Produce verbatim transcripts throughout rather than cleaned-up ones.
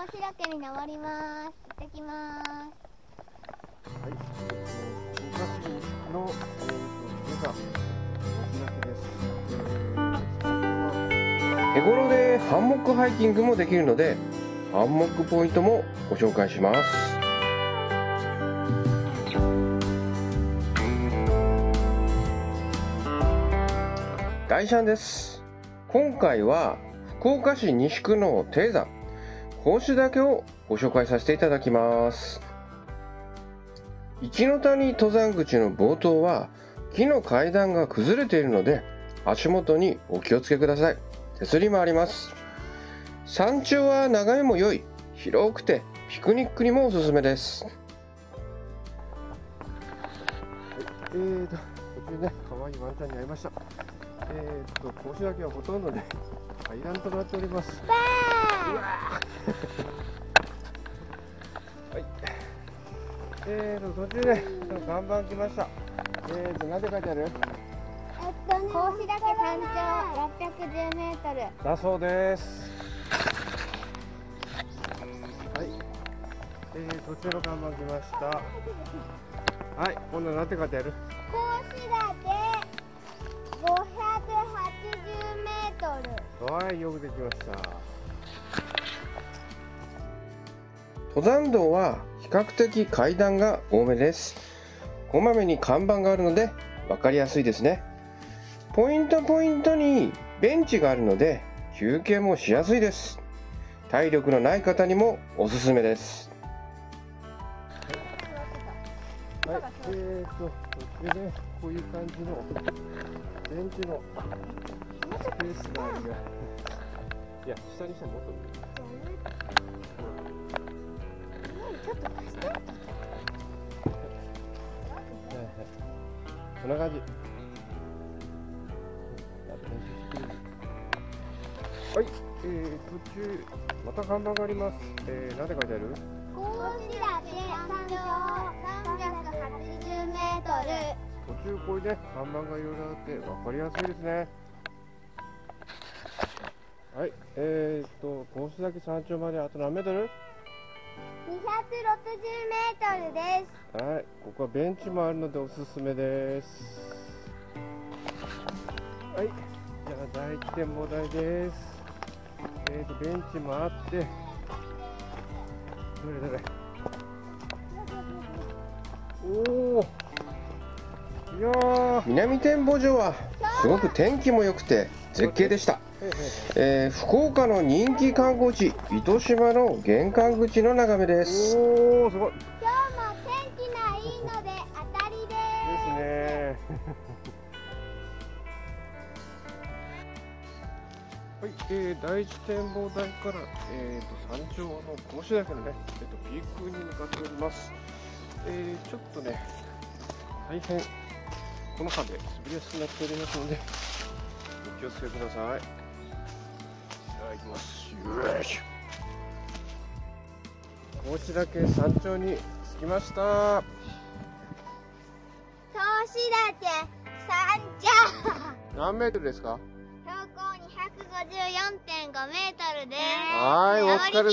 白家に登ります。行ってきます。 はい、福岡市の、えー、と登山です。手頃でハンモックハイキングもできるので、ハンモックポイントもご紹介します。大シャンです。今回は福岡市西区の低山宝珠岳をご紹介させていただきます。一ノ谷登山口の冒頭は木の階段が崩れているので足元にお気をつけください。手すりもあります。山頂は眺めも良い、広くてピクニックにもおすすめです。えーと途中ね可愛いワンちゃんに会いました。えーと宝珠岳はほとんどね階段となっております。うわはい。えーと途中ね看板来ました。えーと何て書いてある？ えっと宝珠岳山頂ろっぴゃくじゅうメートルだそうです。はい。えー、途中の看板来ました。はい。今度何て書いてある？ 宝珠岳ごひゃくはちじゅうメートル。 はい、よくできました。登山道は比較的階段が多めです。こまめに看板があるので分かりやすいですね。ポイントポイントにベンチがあるので休憩もしやすいです。体力のない方にもおすすめです。はい、えーと途中でこういう感じのベンチのスペースがあるが、いや下にしてもっとちょっと貸して。 こんな感じ。はい、えー、途中また看板があります。えー、何て書いてある？ 宝珠岳山頂さんびゃくはちじゅうメートル。 途中こういうね看板がいろいろあって分かりやすいですね。はい、えーと宝珠岳山頂まであと何メートル？ にひゃくろくじゅうメートルです。 はい、ここはベンチもあるのでおすすめです。はい、じゃあ第一展望台です。えーとベンチもあって、どれどれ。おお、いやー、南展望所はすごく天気も良くて絶景でした。えー、福岡の人気観光地糸島の玄関口の眺めです。おお、すごい。 今日も天気がいいので当たりです。 ですね。はい、えー、第一展望台から、えー、と山頂の宝珠岳のね、えー、とピークに向かっております。えー、ちょっとね大変この葉で滑りやすくなっておりますのでお気をつけください。じゃあ行きます。よいしょ。宝珠岳山頂に着きました。 宝珠岳山頂何メートルですか？ 標高にひゃくごじゅうよんてんごメートルです。 はい、お疲れさん。 でも暑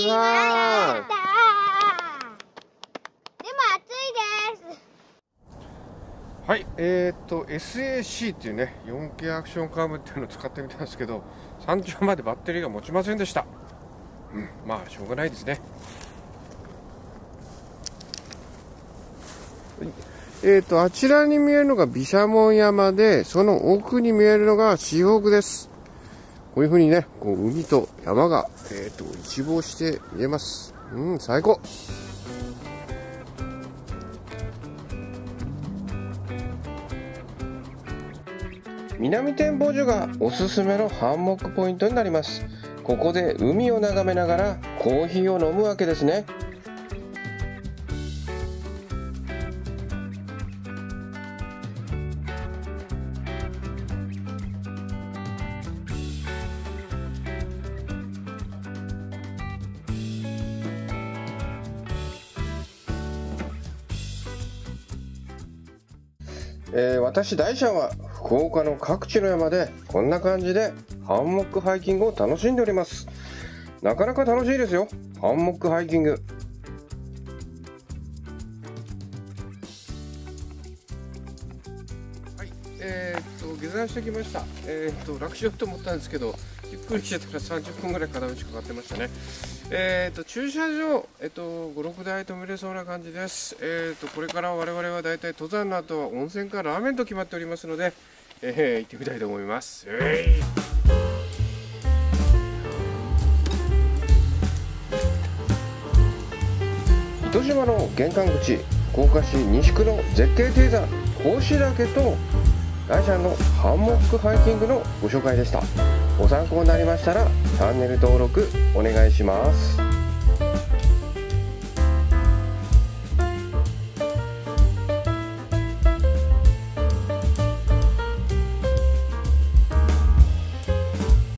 いです。 はい、えー、っと エスエーシー っていうね よんケー アクションカーブっていうのを使ってみたんですけど、山頂までバッテリーが持ちませんでした。うん、まあしょうがないですね。はい、えー、っとあちらに見えるのが毘沙門山で、その奥に見えるのがシーホークです。こういう風にね、こう海と山が、えー、っと一望して見えます。うん、最高。南展望所がおすすめのハンモックポイントになります。ここで海を眺めながらコーヒーを飲むわけですね。えー、私大ちゃんは福岡の各地の山でこんな感じでハンモックハイキングを楽しんでおります。 なかなか楽しいですよ。ハンモックハイキング。はい、えー、っと下山してきました。えー、っと楽しようと思ったんですけど、ゆっくりしてたらさんじゅっぷんぐらい片道かかってましたね。えー、っと駐車場、えっとご、ろくだい止めれそうな感じです。えー、っとこれから我々はだいたい登山の後は温泉かラーメンと決まっておりますので、えー、行ってみたいと思います。えー糸島の玄関口、福岡市西区の絶景低山格子岳と大山のハンモックハイキングのご紹介でした。ご参考になりましたらチャンネル登録お願いします。